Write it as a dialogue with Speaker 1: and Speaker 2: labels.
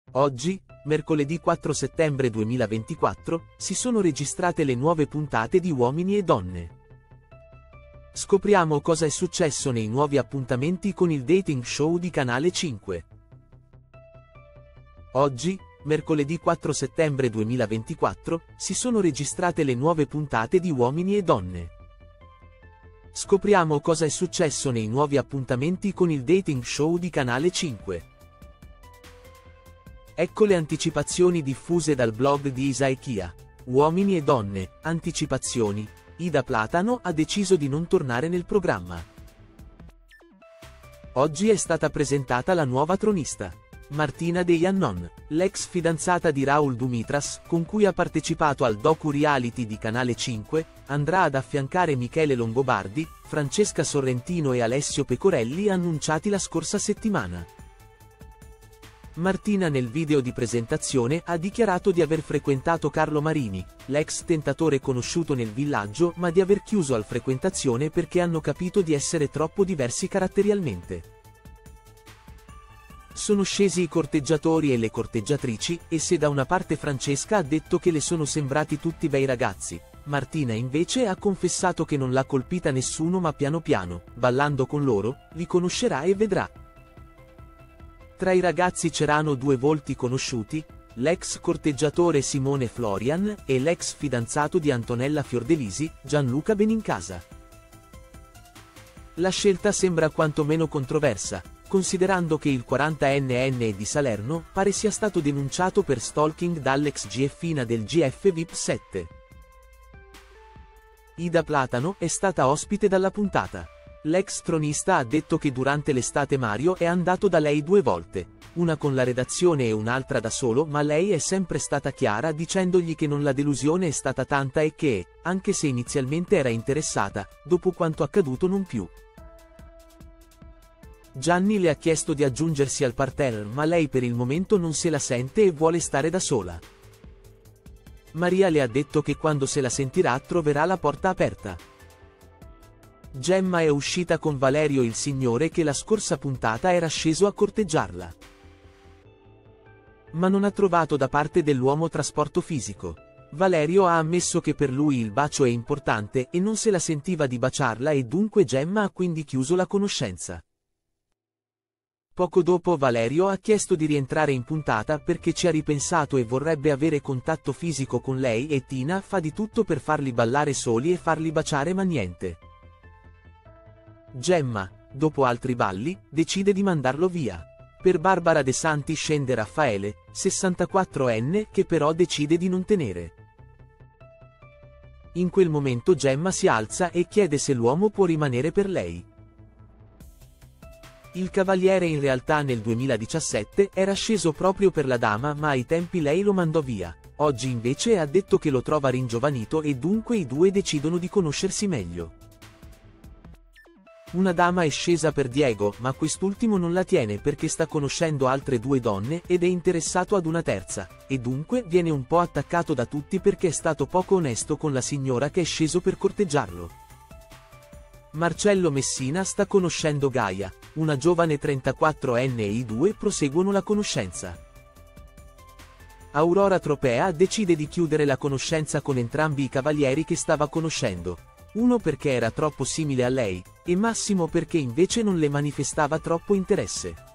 Speaker 1: Oggi, mercoledì 4 settembre 2024, si sono registrate le nuove puntate di Uomini e Donne. Scopriamo cosa è successo nei nuovi appuntamenti con il dating show di Canale 5. Oggi, mercoledì 4 settembre 2024, si sono registrate le nuove puntate di Uomini e Donne. Scopriamo cosa è successo nei nuovi appuntamenti con il dating show di Canale 5. Ecco le anticipazioni diffuse dal blog di Isaekia. Uomini e Donne, anticipazioni. Ida Platano ha deciso di non tornare nel programma. Oggi è stata presentata la nuova tronista. Martina De Iannon, l'ex fidanzata di Raul Dumitras, con cui ha partecipato al docu-reality di Canale 5, andrà ad affiancare Michele Longobardi, Francesca Sorrentino e Alessio Pecorelli annunciati la scorsa settimana. Martina nel video di presentazione ha dichiarato di aver frequentato Carlo Marini, l'ex tentatore conosciuto nel villaggio, ma di aver chiuso al frequentazione perché hanno capito di essere troppo diversi caratterialmente. Sono scesi i corteggiatori e le corteggiatrici, e se da una parte Francesca ha detto che le sono sembrati tutti bei ragazzi, Martina invece ha confessato che non l'ha colpita nessuno, ma piano piano, ballando con loro, li conoscerà e vedrà. Tra i ragazzi c'erano due volti conosciuti, l'ex corteggiatore Simone Florian e l'ex fidanzato di Antonella Fiordelisi, Gianluca Benincasa. La scelta sembra quantomeno controversa, considerando che il 40enne di Salerno pare sia stato denunciato per stalking dall'ex GFina del GF VIP 7. Ida Platano è stata ospite dalla puntata. L'ex tronista ha detto che durante l'estate Mario è andato da lei 2 volte, una con la redazione e un'altra da solo, ma lei è sempre stata chiara dicendogli che non la delusione è stata tanta e che, anche se inizialmente era interessata, dopo quanto accaduto non più. Gianni le ha chiesto di aggiungersi al parterre, ma lei per il momento non se la sente e vuole stare da sola. Maria le ha detto che quando se la sentirà troverà la porta aperta. Gemma è uscita con Valerio il signore che la scorsa puntata era sceso a corteggiarla. Ma non ha trovato da parte dell'uomo trasporto fisico. Valerio ha ammesso che per lui il bacio è importante e non se la sentiva di baciarla, e dunque Gemma ha quindi chiuso la conoscenza. Poco dopo Valerio ha chiesto di rientrare in puntata perché ci ha ripensato e vorrebbe avere contatto fisico con lei, e Tina fa di tutto per farli ballare soli e farli baciare, ma niente. Gemma, dopo altri balli, decide di mandarlo via. Per Barbara De Santi scende Raffaele, 64enne, che però decide di non tenere. In quel momento Gemma si alza e chiede se l'uomo può rimanere per lei. Il cavaliere in realtà nel 2017 era sceso proprio per la dama, ma ai tempi lei lo mandò via. Oggi invece ha detto che lo trova ringiovanito e dunque i due decidono di conoscersi meglio. Una dama è scesa per Diego, ma quest'ultimo non la tiene perché sta conoscendo altre 2 donne ed è interessato ad una terza, e dunque viene un po' attaccato da tutti perché è stato poco onesto con la signora che è sceso per corteggiarlo. Marcello Messina sta conoscendo Gaia, una giovane 34enne, e i due proseguono la conoscenza. Aurora Tropea decide di chiudere la conoscenza con entrambi i cavalieri che stava conoscendo. Uno perché era troppo simile a lei, e Massimo perché invece non le manifestava troppo interesse.